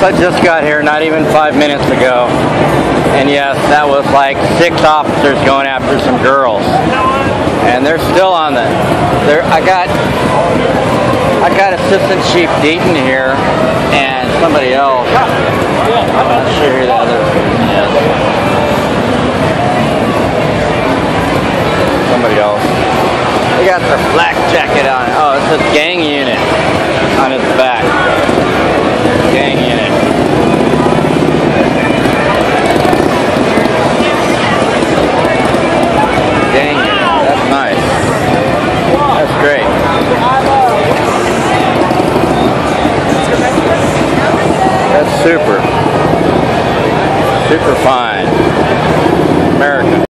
I just got here not even 5 minutes ago. And yes, that was like 6 officers going after some girls. And they're still on the... I got Assistant Chief Deaton here and somebody else. I'm not sure who the other person is. Somebody else. They got their black jacket on. Oh, it says gang unit on its back. Gang unit. Gang unit. That's nice. That's great. That's super. Super fine.